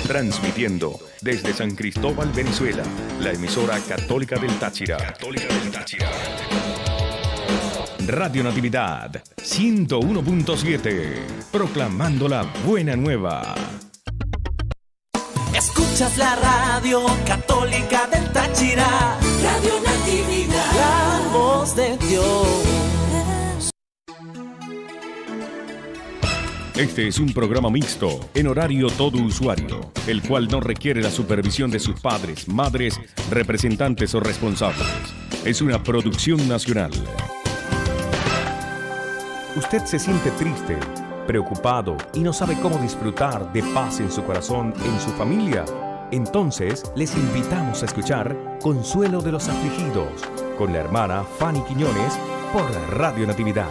Transmitiendo desde San Cristóbal, Venezuela, la emisora Católica del Táchira. Radio Natividad 101.7, proclamando la buena nueva. Escuchas la radio Católica del Táchira, Radio Natividad, la voz de Dios. Este es un programa mixto, en horario todo usuario, el cual no requiere la supervisión de sus padres, madres, representantes o responsables. Es una producción nacional. ¿Usted se siente triste, preocupado y no sabe cómo disfrutar de paz en su corazón, en su familia? Entonces, les invitamos a escuchar Consuelo de los Afligidos, con la hermana Fanny Quiñones, por la Radio Natividad.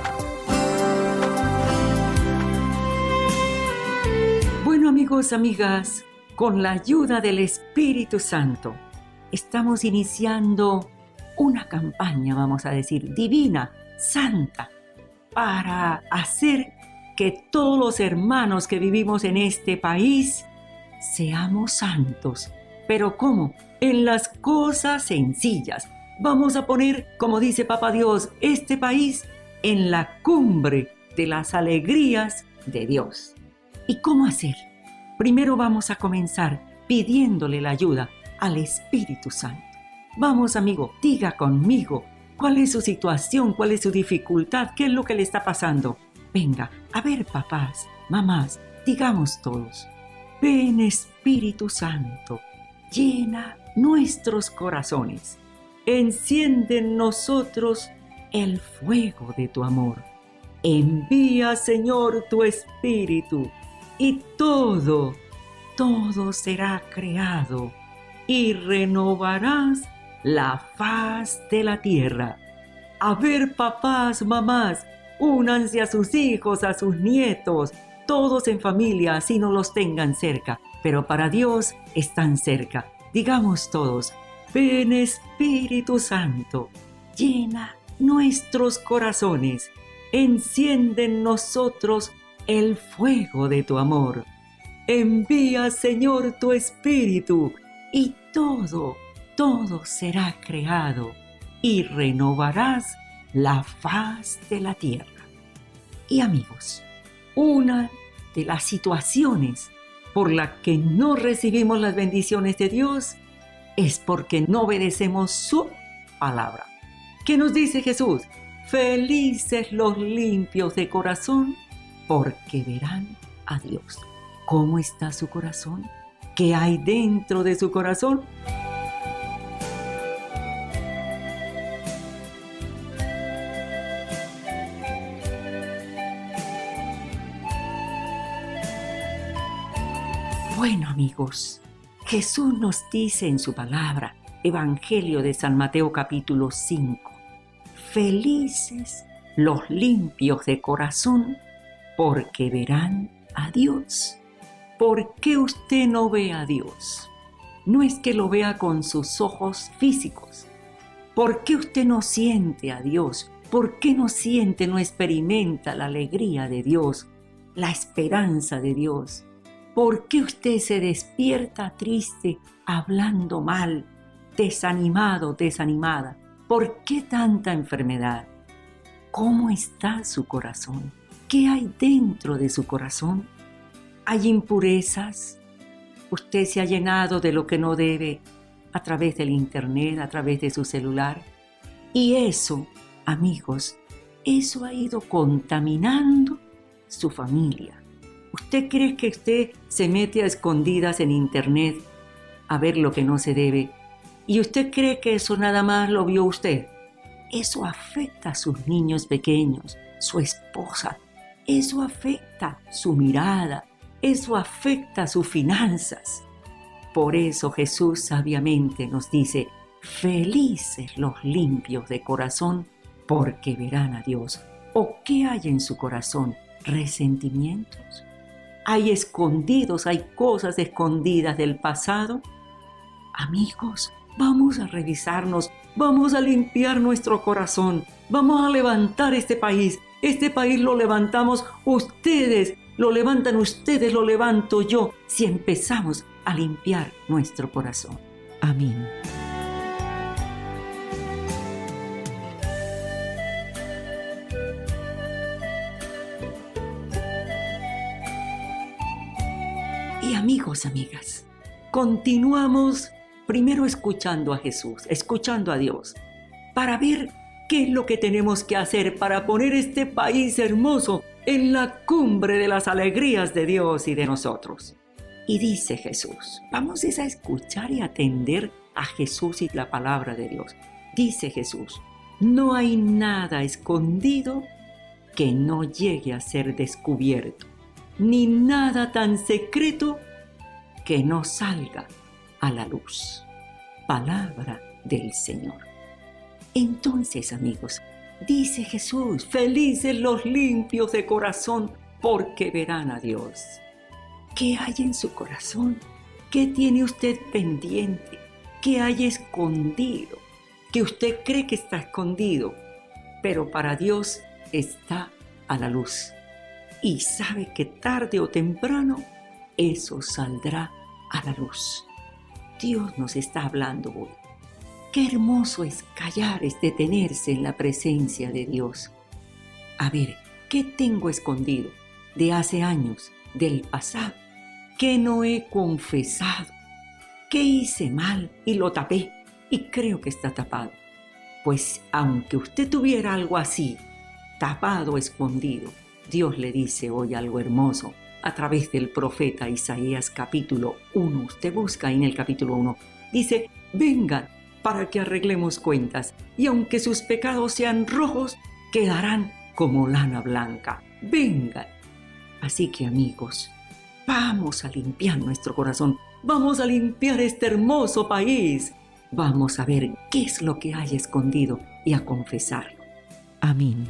Bueno, amigos, amigas, con la ayuda del Espíritu Santo, estamos iniciando una campaña, vamos a decir, divina, santa, para hacer que todos los hermanos que vivimos en este país seamos santos. ¿Pero cómo? En las cosas sencillas. Vamos a poner, como dice Papá Dios, este país en la cumbre de las alegrías de Dios. ¿Y cómo hacer? Primero vamos a comenzar pidiéndole la ayuda al Espíritu Santo. Vamos, amigo, diga conmigo, ¿cuál es su situación? ¿Cuál es su dificultad? ¿Qué es lo que le está pasando? Venga, a ver, papás, mamás, digamos todos. Ven, Espíritu Santo, llena nuestros corazones. Enciende en nosotros el fuego de tu amor. Envía, Señor, tu Espíritu, y todo será creado, y renovarás la faz de la tierra. A ver, papás, mamás, únanse a sus hijos, a sus nietos, todos en familia, así no los tengan cerca, pero para Dios están cerca. Digamos todos, ven Espíritu Santo, llena nuestros corazones, enciende en nosotros el fuego de tu amor. Envía, Señor, tu Espíritu, y todo será creado, y renovarás la faz de la tierra. Y amigos, una de las situaciones por la que no recibimos las bendiciones de Dios es porque no obedecemos su palabra. ¿Qué nos dice Jesús? Felices los limpios de corazón, porque verán a Dios. ¿Cómo está su corazón? ¿Qué hay dentro de su corazón? Bueno, amigos, Jesús nos dice en su palabra, Evangelio de San Mateo capítulo 5, felices los limpios de corazón, porque verán a Dios. ¿Por qué usted no ve a Dios? No es que lo vea con sus ojos físicos. ¿Por qué usted no siente a Dios? ¿Por qué no siente, no experimenta la alegría de Dios, la esperanza de Dios? ¿Por qué usted se despierta triste, hablando mal, desanimado, desanimada? ¿Por qué tanta enfermedad? ¿Cómo está su corazón? ¿Qué hay dentro de su corazón? ¿Hay impurezas? ¿Usted se ha llenado de lo que no debe a través del internet, a través de su celular? Y eso, amigos, eso ha ido contaminando su familia. ¿Usted cree que usted se mete a escondidas en internet a ver lo que no se debe? ¿Y usted cree que eso nada más lo vio usted? Eso afecta a sus niños pequeños, su esposa. Eso afecta su mirada. Eso afecta sus finanzas. Por eso Jesús sabiamente nos dice, felices los limpios de corazón, porque verán a Dios. ¿O qué hay en su corazón? ¿Resentimientos? ¿Hay escondidos, hay cosas escondidas del pasado? Amigos, vamos a revisarnos, vamos a limpiar nuestro corazón, vamos a levantar este país. Este país lo levantamos ustedes, lo levantan ustedes, lo levanto yo. Si empezamos a limpiar nuestro corazón. Amén. Y amigos, amigas, continuamos primero escuchando a Jesús, escuchando a Dios, para ver qué es lo que tenemos que hacer para poner este país hermoso en la cumbre de las alegrías de Dios y de nosotros. Y dice Jesús, vamos a escuchar y atender a Jesús y la palabra de Dios. Dice Jesús, no hay nada escondido que no llegue a ser descubierto, ni nada tan secreto que no salga a la luz. Palabra del Señor. Entonces, amigos, dice Jesús, felices los limpios de corazón, porque verán a Dios. ¿Qué hay en su corazón? ¿Qué tiene usted pendiente? ¿Qué hay escondido? Que usted cree que está escondido, pero para Dios está a la luz. Y sabe que tarde o temprano eso saldrá a la luz. Dios nos está hablando hoy. Qué hermoso es callar, es detenerse en la presencia de Dios. A ver, ¿qué tengo escondido de hace años, del pasado? ¿Qué no he confesado? ¿Qué hice mal y lo tapé y creo que está tapado? Pues aunque usted tuviera algo así, tapado, escondido, Dios le dice hoy algo hermoso a través del profeta Isaías capítulo 1. Usted busca en el capítulo 1. Dice, vengan para que arreglemos cuentas, y aunque sus pecados sean rojos, quedarán como lana blanca. Vengan. Así que, amigos, vamos a limpiar nuestro corazón. Vamos a limpiar este hermoso país. Vamos a ver qué es lo que hay escondido y a confesarlo. Amén.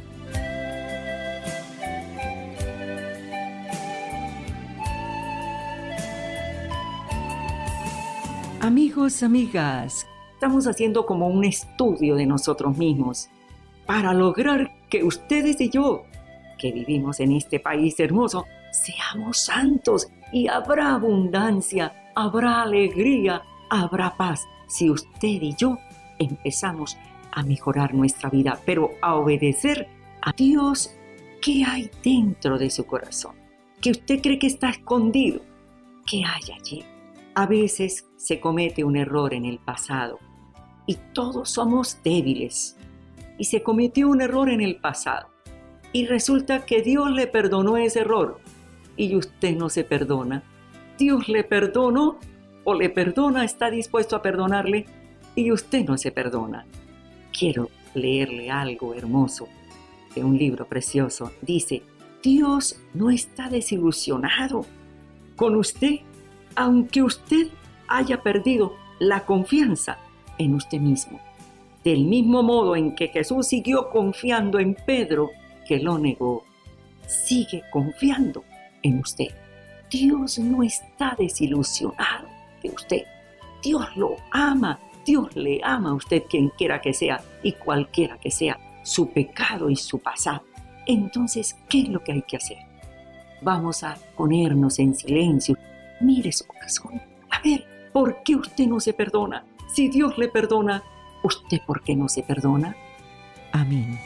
Amigos, amigas, estamos haciendo como un estudio de nosotros mismos para lograr que ustedes y yo, que vivimos en este país hermoso, seamos santos y habrá abundancia, habrá alegría, habrá paz si usted y yo empezamos a mejorar nuestra vida, pero a obedecer a Dios. ¿Qué hay dentro de su corazón? ¿Que usted cree que está escondido? ¿Qué hay allí? A veces se comete un error en el pasado y todos somos débiles. Y se cometió un error en el pasado y resulta que Dios le perdonó ese error y usted no se perdona. Dios le perdonó o le perdona, está dispuesto a perdonarle y usted no se perdona. Quiero leerle algo hermoso de un libro precioso. Dice, Dios no está desilusionado con usted, aunque usted haya perdido la confianza en usted mismo. Del mismo modo en que Jesús siguió confiando en Pedro, que lo negó, sigue confiando en usted. Dios no está desilusionado de usted. Dios lo ama. Dios le ama a usted, quien quiera que sea y cualquiera que sea su pecado y su pasado. Entonces, ¿qué es lo que hay que hacer? Vamos a ponernos en silencio. Mire su corazón. A ver, ¿por qué usted no se perdona? Si Dios le perdona, ¿usted por qué no se perdona? Amén.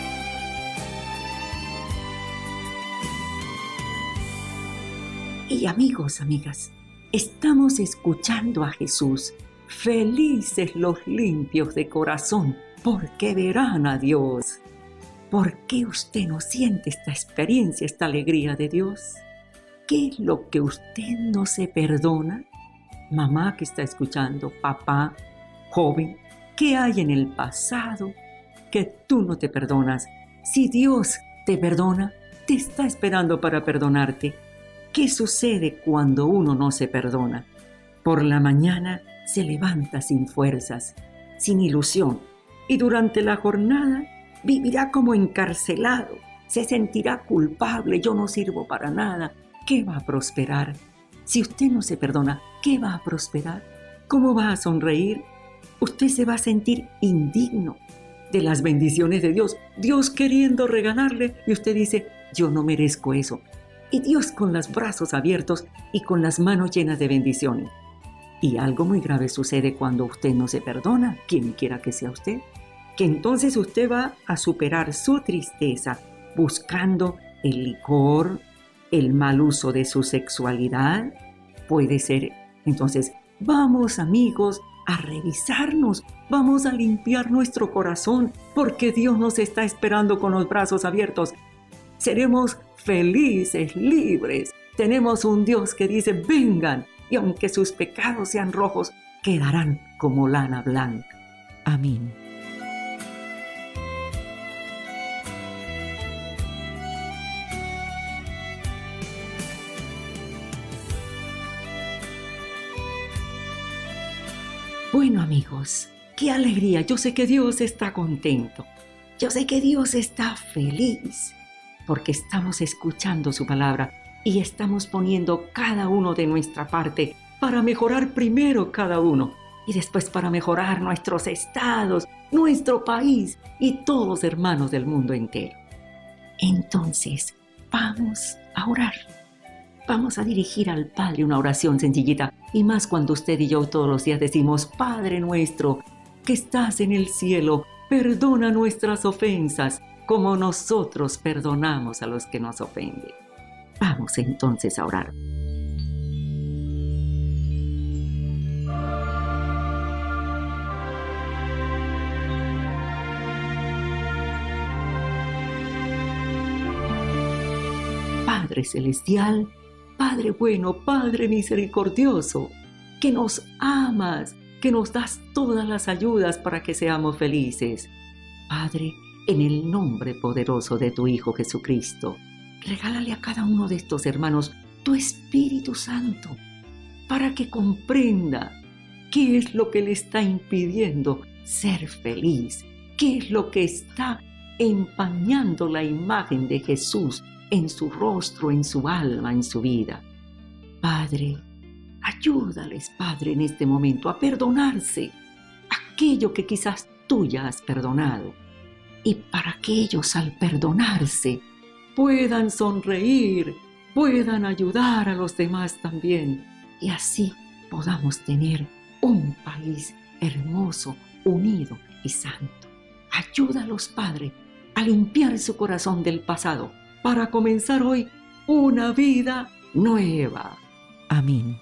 Y amigos, amigas, estamos escuchando a Jesús. Felices los limpios de corazón, porque verán a Dios. ¿Por qué usted no siente esta experiencia, esta alegría de Dios? ¿Qué es lo que usted no se perdona? Mamá que está escuchando, papá, joven, ¿qué hay en el pasado que tú no te perdonas? Si Dios te perdona, te está esperando para perdonarte. ¿Qué sucede cuando uno no se perdona? Por la mañana se levanta sin fuerzas, sin ilusión, y durante la jornada vivirá como encarcelado, se sentirá culpable, yo no sirvo para nada. ¿Qué va a prosperar? Si usted no se perdona, ¿qué va a prosperar? ¿Cómo va a sonreír? Usted se va a sentir indigno de las bendiciones de Dios. Dios queriendo regalarle y usted dice, yo no merezco eso. y Dios con los brazos abiertos y con las manos llenas de bendiciones. Y algo muy grave sucede cuando usted no se perdona, quien quiera que sea usted, que entonces usted va a superar su tristeza buscando el licor, el mal uso de su sexualidad. Puede ser, entonces, vamos amigos a revisarnos, vamos a limpiar nuestro corazón, porque Dios nos está esperando con los brazos abiertos. Seremos felices, libres. Tenemos un Dios que dice, vengan, y aunque sus pecados sean rojos, quedarán como lana blanca. Amén. Bueno amigos, qué alegría. Yo sé que Dios está contento. Yo sé que Dios está feliz porque estamos escuchando su palabra y estamos poniendo cada uno de nuestra parte para mejorar primero cada uno y después para mejorar nuestros estados, nuestro país y todos los hermanos del mundo entero. Entonces, vamos a orar. Vamos a dirigir al Padre una oración sencillita, y más cuando usted y yo todos los días decimos, Padre nuestro, que estás en el cielo, perdona nuestras ofensas, como nosotros perdonamos a los que nos ofenden. Vamos entonces a orar. Padre celestial, Padre bueno, Padre misericordioso, que nos amas, que nos das todas las ayudas para que seamos felices. Padre, en el nombre poderoso de tu Hijo Jesucristo, regálale a cada uno de estos hermanos tu Espíritu Santo para que comprenda qué es lo que le está impidiendo ser feliz, qué es lo que está empañando la imagen de Jesús en su rostro, en su alma, en su vida. Padre, ayúdales, Padre, en este momento a perdonarse aquello que quizás tú ya has perdonado, y para que ellos al perdonarse puedan sonreír, puedan ayudar a los demás también, y así podamos tener un país hermoso, unido y santo. Ayúdalos, Padre, a limpiar su corazón del pasado para comenzar hoy una vida nueva. Amén.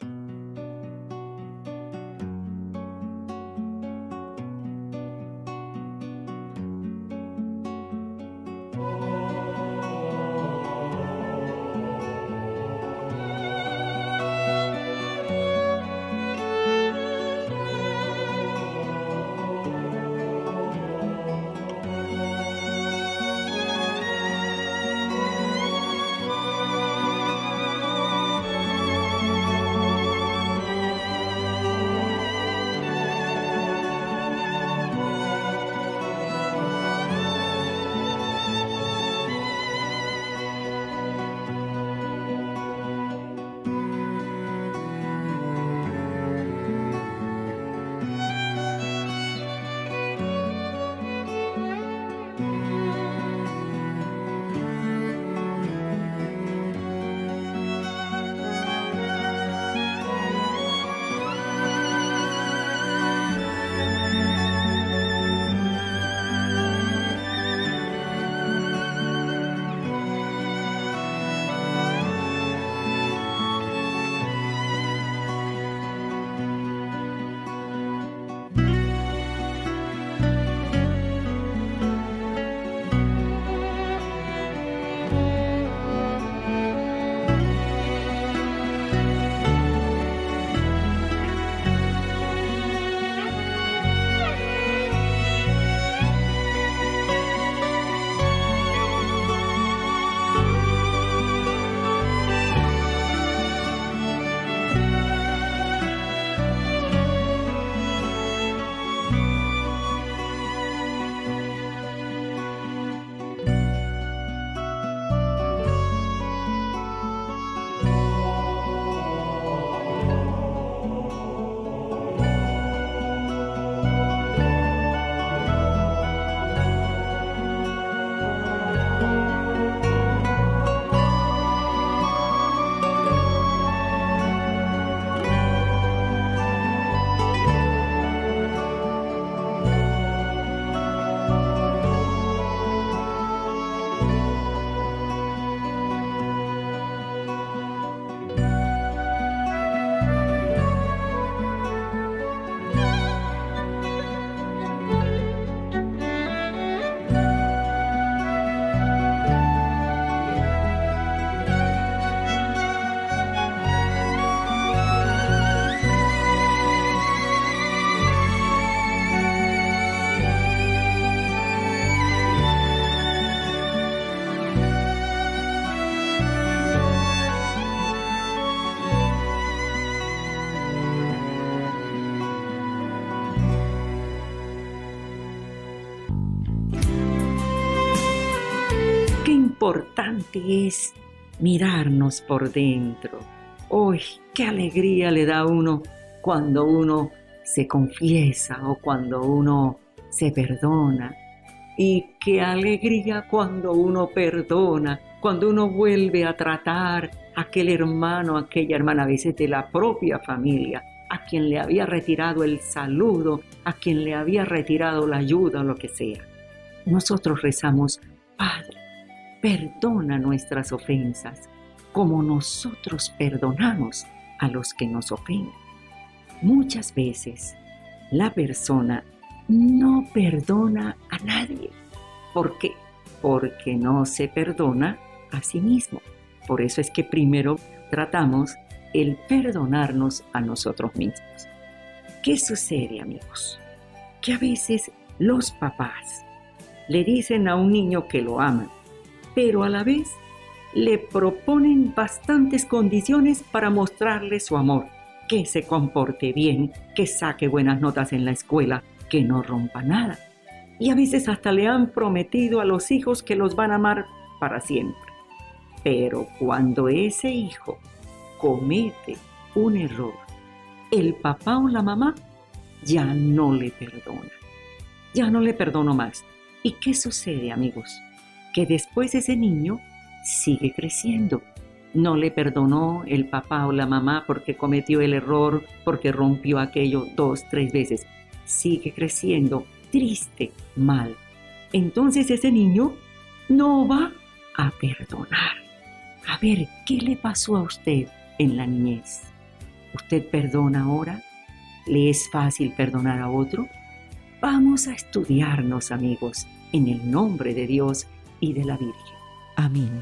importante es mirarnos por dentro. ¡Uy, qué alegría le da a uno cuando uno se confiesa o cuando uno se perdona! Y qué alegría cuando uno perdona, cuando uno vuelve a tratar a aquel hermano, a aquella hermana, a veces de la propia familia, a quien le había retirado el saludo, a quien le había retirado la ayuda o lo que sea. Nosotros rezamos: Padre, perdona nuestras ofensas, como nosotros perdonamos a los que nos ofenden. Muchas veces la persona no perdona a nadie. ¿Por qué? Porque no se perdona a sí mismo. Por eso es que primero tratamos el perdonarnos a nosotros mismos. ¿Qué sucede, amigos? Que a veces los papás le dicen a un niño que lo aman, pero a la vez le proponen bastantes condiciones para mostrarle su amor: que se comporte bien, que saque buenas notas en la escuela, que no rompa nada. Y a veces hasta le han prometido a los hijos que los van a amar para siempre. Pero cuando ese hijo comete un error, el papá o la mamá ya no le perdona. Ya no le perdono más. ¿Y qué sucede, amigos? Que después ese niño sigue creciendo. No le perdonó el papá o la mamá porque cometió el error, porque rompió aquello 2, 3 veces. Sigue creciendo, triste, mal. Entonces ese niño no va a perdonar. A ver, ¿qué le pasó a usted en la niñez? ¿Usted perdona ahora? ¿Le es fácil perdonar a otro? Vamos a estudiarnos, amigos, en el nombre de Dios y de la Virgen. Amén.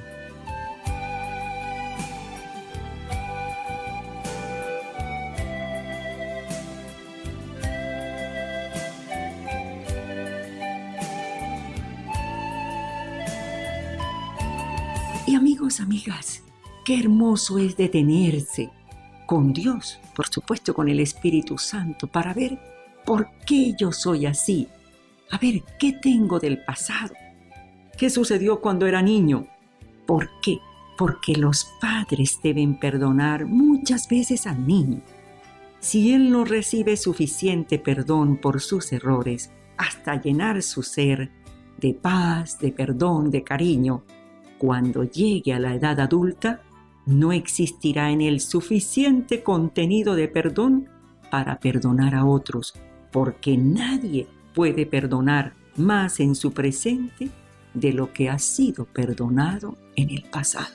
Y amigos, amigas, qué hermoso es detenerse con Dios, por supuesto con el Espíritu Santo, para ver por qué yo soy así. A ver, ¿qué tengo del pasado? ¿Qué sucedió cuando era niño? ¿Por qué? Porque los padres deben perdonar muchas veces al niño. Si él no recibe suficiente perdón por sus errores, hasta llenar su ser de paz, de perdón, de cariño, cuando llegue a la edad adulta, no existirá en él suficiente contenido de perdón para perdonar a otros, porque nadie puede perdonar más en su presente de lo que ha sido perdonado en el pasado.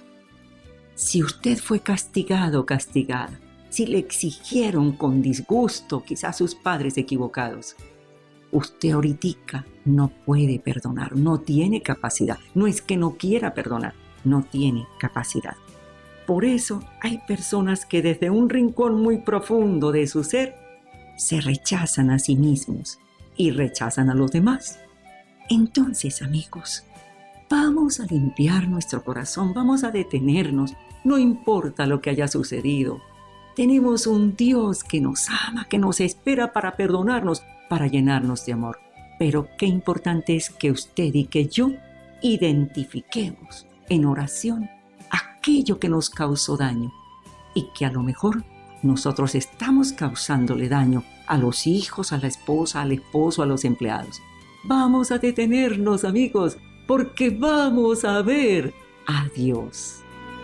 Si usted fue castigado o castigada, si le exigieron con disgusto quizás sus padres equivocados, usted ahorita no puede perdonar, no tiene capacidad. No es que no quiera perdonar, no tiene capacidad. Por eso hay personas que desde un rincón muy profundo de su ser se rechazan a sí mismos y rechazan a los demás. Entonces, amigos, vamos a limpiar nuestro corazón, vamos a detenernos, no importa lo que haya sucedido. Tenemos un Dios que nos ama, que nos espera para perdonarnos, para llenarnos de amor. Pero qué importante es que usted y que yo identifiquemos en oración aquello que nos causó daño y que a lo mejor nosotros estamos causándole daño a los hijos, a la esposa, al esposo, a los empleados. Vamos a detenernos, amigos, porque vamos a ver a Dios.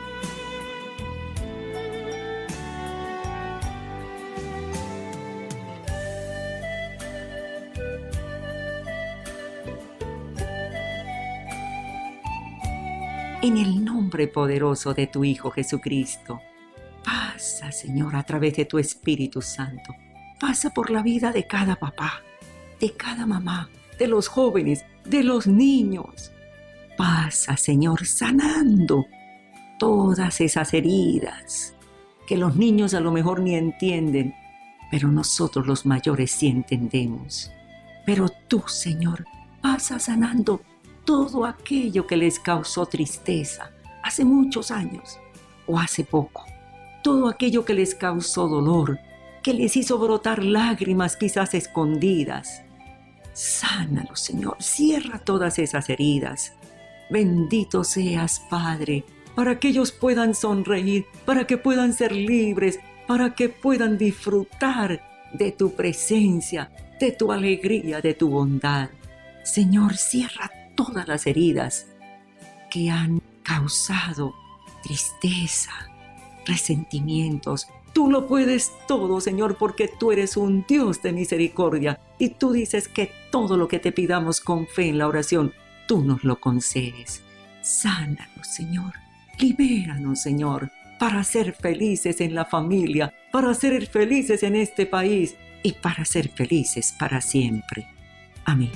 En el nombre poderoso de tu Hijo Jesucristo, pasa, Señor, a través de tu Espíritu Santo. Pasa por la vida de cada papá, de cada mamá, de los jóvenes, de los niños. Pasa, Señor, sanando todas esas heridas que los niños a lo mejor ni entienden, pero nosotros los mayores sí entendemos. Pero tú, Señor, pasa sanando todo aquello que les causó tristeza hace muchos años o hace poco. Todo aquello que les causó dolor, que les hizo brotar lágrimas quizás escondidas. Sánalos, Señor, cierra todas esas heridas Bendito seas, Padre, para que ellos puedan sonreír, para que puedan ser libres, para que puedan disfrutar de tu presencia, de tu alegría, de tu bondad. Señor, cierra todas las heridas que han causado tristeza, resentimientos. Tú lo puedes todo, Señor, porque tú eres un Dios de misericordia y tú dices que todo lo que te pidamos con fe en la oración, tú nos lo concedes. Sánanos, Señor. Libéranos, Señor, para ser felices en la familia, para ser felices en este país y para ser felices para siempre. Amén.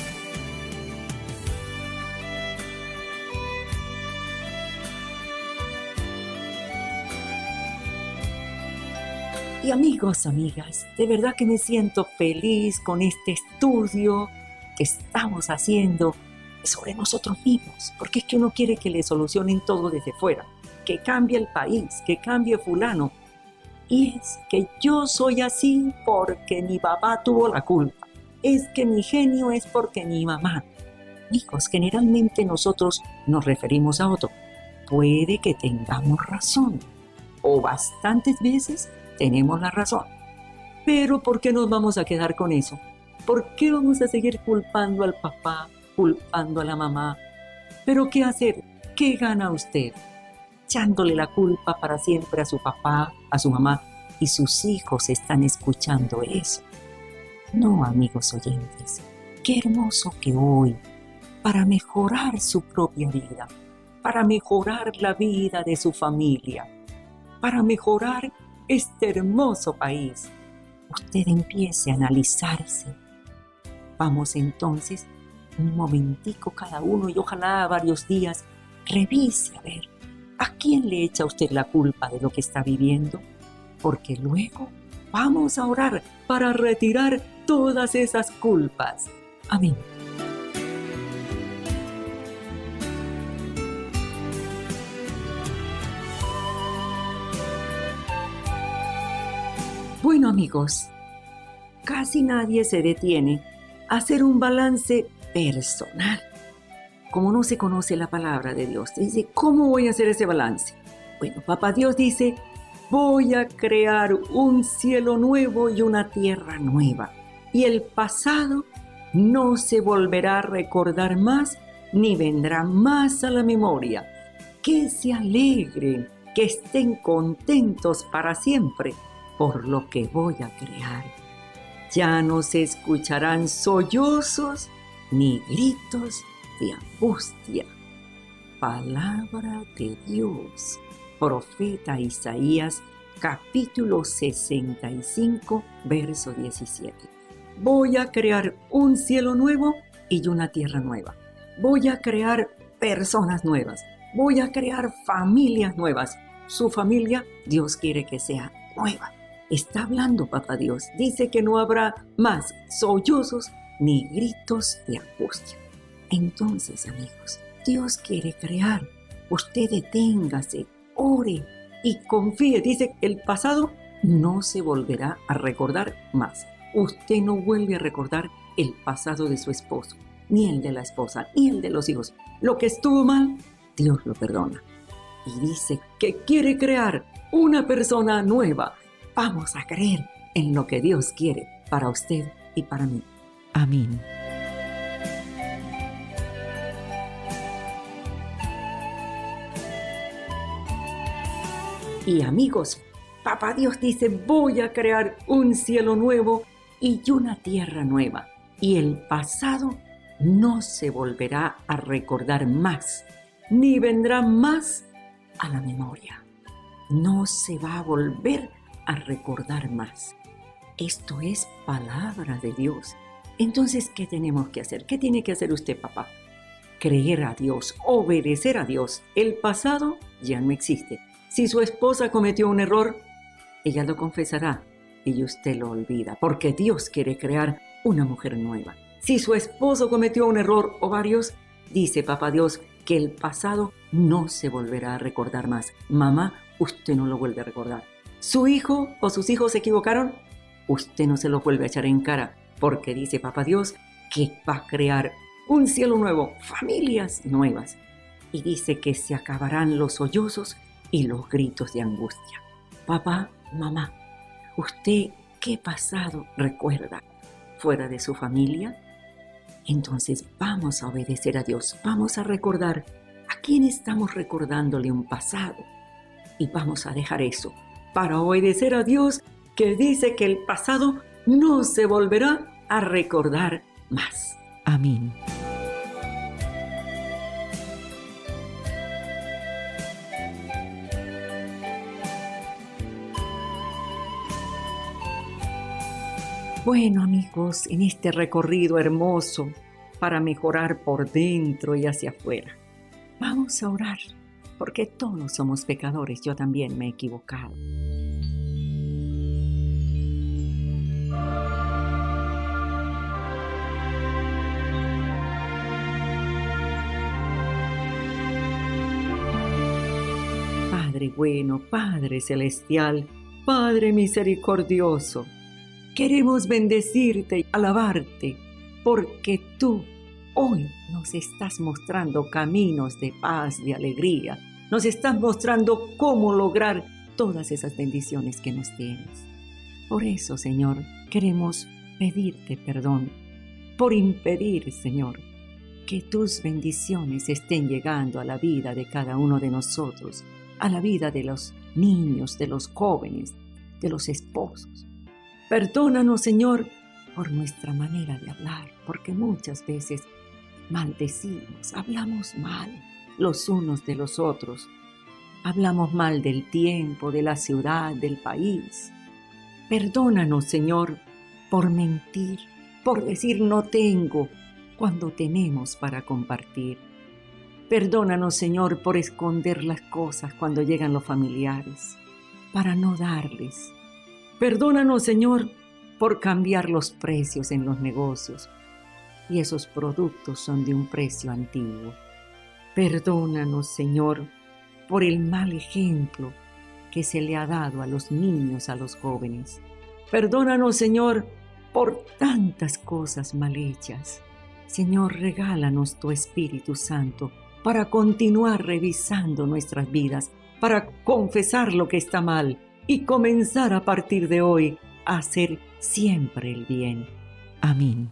Y amigos, amigas, de verdad que me siento feliz con este estudio que estamos haciendo sobre nosotros mismos, porque es que uno quiere que le solucionen todo desde fuera, que cambie el país, que cambie fulano. Y es que yo soy así porque mi papá tuvo la culpa, es que mi genio es porque mi mamá. Amigos, generalmente nosotros nos referimos a otro. Puede que tengamos razón, o bastantes veces tenemos la razón. Pero ¿por qué nos vamos a quedar con eso? ¿Por qué vamos a seguir culpando al papá, culpando a la mamá? ¿Pero qué hacer? ¿Qué gana usted? Echándole la culpa para siempre a su papá, a su mamá, y sus hijos están escuchando eso. No, amigos oyentes, qué hermoso que hoy, para mejorar su propia vida, para mejorar la vida de su familia, para mejorar este hermoso país, usted empiece a analizarse. Vamos entonces, un momentico cada uno y ojalá varios días, revise a ver, ¿a quién le echa usted la culpa de lo que está viviendo? Porque luego vamos a orar para retirar todas esas culpas. Amén. Bueno, amigos, casi nadie se detiene a hacer un balance personal. Como no se conoce la palabra de Dios, dice, ¿cómo voy a hacer ese balance? Bueno, Papá Dios dice, voy a crear un cielo nuevo y una tierra nueva. Y el pasado no se volverá a recordar más, ni vendrá más a la memoria. Que se alegren, que estén contentos para siempre por lo que voy a crear. Ya no se escucharán sollozos ni gritos de angustia. Palabra de Dios. Profeta Isaías, capítulo 65, verso 17. Voy a crear un cielo nuevo y una tierra nueva. Voy a crear personas nuevas. Voy a crear familias nuevas. Su familia, Dios quiere que sea nueva. Está hablando Papá Dios. Dice que no habrá más sollozos ni gritos de angustia. Entonces, amigos, Dios quiere crear. Usted deténgase, ore y confíe. Dice que el pasado no se volverá a recordar más. Usted no vuelve a recordar el pasado de su esposo, ni el de la esposa, ni el de los hijos. Lo que estuvo mal, Dios lo perdona. Y dice que quiere crear una persona nueva. Vamos a creer en lo que Dios quiere para usted y para mí. Amén. Y amigos, Papá Dios dice, voy a crear un cielo nuevo y una tierra nueva. Y el pasado no se volverá a recordar más, ni vendrá más a la memoria. No se va a volver a recordar más. Esto es palabra de Dios. Entonces, ¿qué tenemos que hacer? ¿Qué tiene que hacer usted, papá? Creer a Dios, obedecer a Dios. El pasado ya no existe. Si su esposa cometió un error, ella lo confesará y usted lo olvida, porque Dios quiere crear una mujer nueva. Si su esposo cometió un error o varios, dice Papá Dios que el pasado no se volverá a recordar más. Mamá, usted no lo vuelve a recordar. Su hijo o sus hijos se equivocaron, usted no se lo vuelve a echar en cara, porque dice Papá Dios que va a crear un cielo nuevo, familias nuevas. Y dice que se acabarán los sollozos y los gritos de angustia. Papá, mamá, ¿usted qué pasado recuerda fuera de su familia? Entonces vamos a obedecer a Dios, vamos a recordar a quién estamos recordándole un pasado y vamos a dejar eso para obedecer a Dios, que dice que el pasado no se volverá a recordar más. Amén. Bueno, amigos, en este recorrido hermoso para mejorar por dentro y hacia afuera, vamos a orar, porque todos somos pecadores, yo también me he equivocado. Padre bueno, Padre celestial, Padre misericordioso, queremos bendecirte y alabarte, porque tú hoy nos estás mostrando caminos de paz, de alegría. Nos estás mostrando cómo lograr todas esas bendiciones que nos tienes. Por eso, Señor, queremos pedirte perdón por impedir, Señor, que tus bendiciones estén llegando a la vida de cada uno de nosotros, a la vida de los niños, de los jóvenes, de los esposos. Perdónanos, Señor, por nuestra manera de hablar, porque muchas veces maldecimos, hablamos mal los unos de los otros. Hablamos mal del tiempo, de la ciudad, del país. Perdónanos, Señor, por mentir, por decir no tengo, cuando tenemos para compartir. Perdónanos, Señor, por esconder las cosas cuando llegan los familiares, para no darles. Perdónanos, Señor, por cambiar los precios en los negocios, y esos productos son de un precio antiguo. Perdónanos, Señor, por el mal ejemplo que se le ha dado a los niños, a los jóvenes. Perdónanos, Señor, por tantas cosas mal hechas. Señor, regálanos tu Espíritu Santo para continuar revisando nuestras vidas, para confesar lo que está mal y comenzar a partir de hoy a hacer siempre el bien. Amén.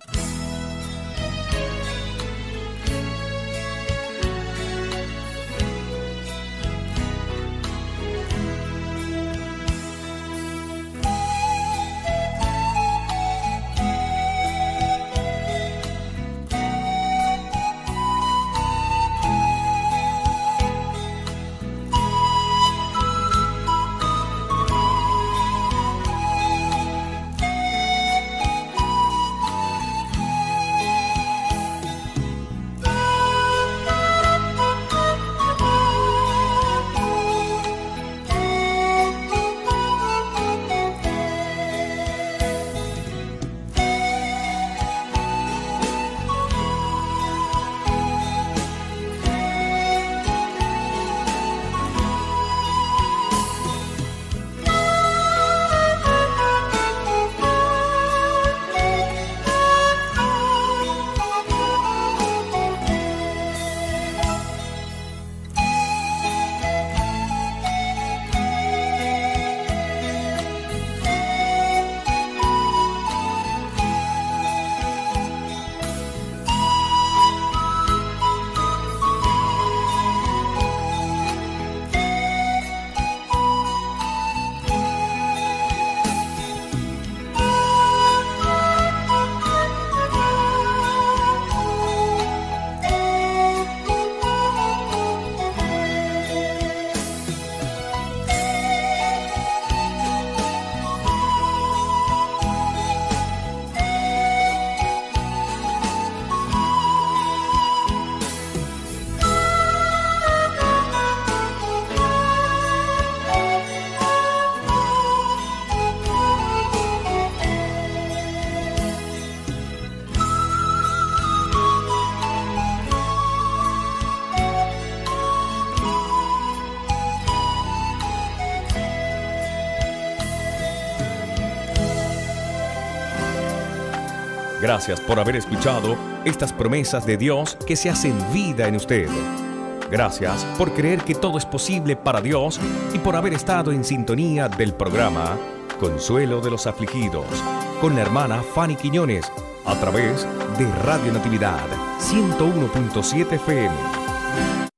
Gracias por haber escuchado estas promesas de Dios que se hacen vida en usted. Gracias por creer que todo es posible para Dios y por haber estado en sintonía del programa Consuelo de los Afligidos con la hermana Fanny Quiñones a través de Radio Natividad 101.7 FM.